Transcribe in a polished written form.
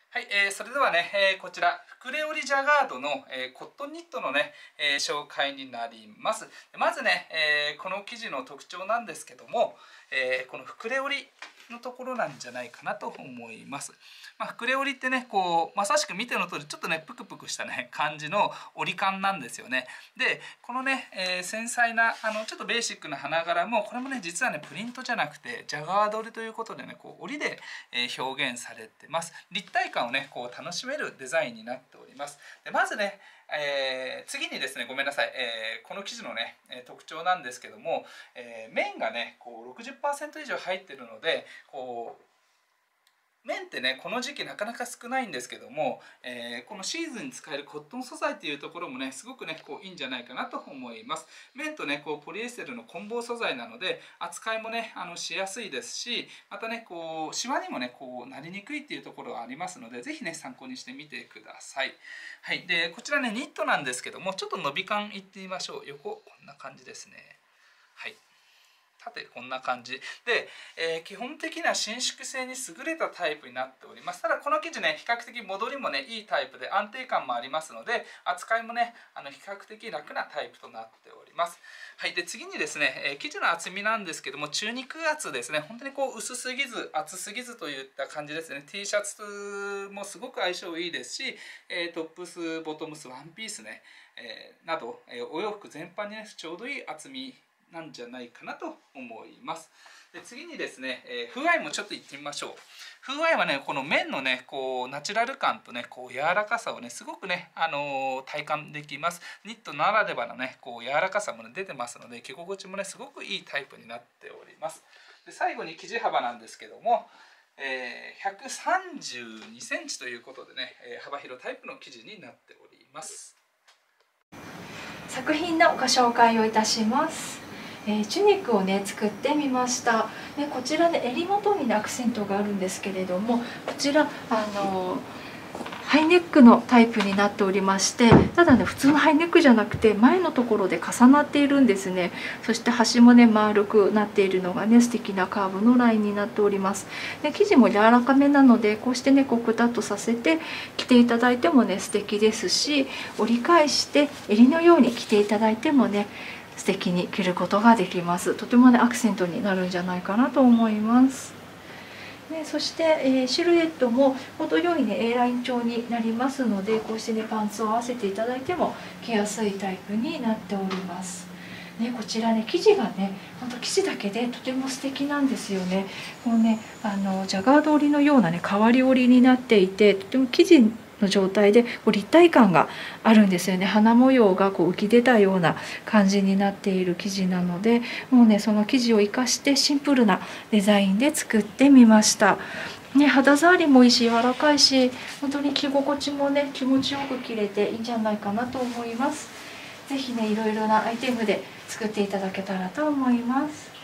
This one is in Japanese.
はい、それではね、こちらフクレオリジャガードの、コットンニットのね、紹介になります。まずね、この生地の特徴なんですけども、このフクレオリのところなんじゃないかなと思います。フクレオリってね、こうまさしく見ての通りちょっとねプクプクしたね感じの織り感なんですよね。でこのね、繊細なちょっとベーシックな花柄もこれもね実はねプリントじゃなくてジャガード織りということでねこう織りで表現されてます。立体感をねこう楽しめるデザインになっております。でまずね次にですねごめんなさい、この生地のね特徴なんですけども、綿がねこう 60% 以上入ってるのでこう綿ってねこの時期なかなか少ないんですけども、このシーズンに使えるコットン素材っていうところもねすごくねこういいんじゃないかなと思います。綿とねこうポリエステルの混紡素材なので扱いもねしやすいですし、またねこうシワにもねこうなりにくいっていうところがありますので是非ね参考にしてみてください。はい、でこちらねニットなんですけどもちょっと伸び感いってみましょう。横こんな感じですね。はい、縦こんな感じで、基本的な伸縮性に優れたタイプになっております。ただこの生地ね比較的戻りもねいいタイプで安定感もありますので扱いもね比較的楽なタイプとなっております。はい、で次にですね、生地の厚みなんですけども中肉厚ですね。本当にこう薄すぎず厚すぎずといった感じですね。 T シャツもすごく相性いいですし、トップスボトムスワンピースね、など、お洋服全般にねちょうどいい厚みなんじゃないかなと思います。で次にですね、風合いもちょっといってみましょう。風合いはねこの綿のねこうナチュラル感とねこう柔らかさをねすごくね、体感できます。ニットならではのねこう柔らかさも、ね、出てますので着心地もねすごくいいタイプになっております。で最後に生地幅なんですけども、132センチということでね、幅広タイプの生地になっております。 作品のご紹介をいたします。チュニックをね作ってみました。でこちらね襟元に、ね、アクセントがあるんですけれども、こちらハイネックのタイプになっておりまして、ただね普通のハイネックじゃなくて前のところで重なっているんですね。そして端もね丸くなっているのがね素敵なカーブのラインになっております。で生地も柔らかめなのでこうしてねこうくたっとさせて着ていただいてもね素敵ですし、折り返して襟のように着ていただいてもね素敵に着ることができます。とてもねアクセントになるんじゃないかなと思います。でそして、シルエットも程よいね A ライン調になりますので、こうしてねパンツを合わせていただいても着やすいタイプになっております。ね、こちらね生地がね本当生地だけでとても素敵なんですよね。こうねジャガード織りのようなね変わり織りになっていて、とても生地の状態でこう立体感があるんですよね。花模様がこう浮き出たような感じになっている生地なので、もうねその生地を生かしてシンプルなデザインで作ってみました。ね、肌触りもいいし柔らかいし、本当に着心地もね気持ちよく着れていいんじゃないかなと思います。是非ねいろいろなアイテムで作っていただけたらと思います。